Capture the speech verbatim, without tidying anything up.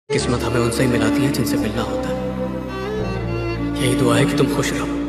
किस्मत हमें उनसे ही मिलाती है जिनसे मिलना होता है। यही दुआ है कि तुम खुश रहो।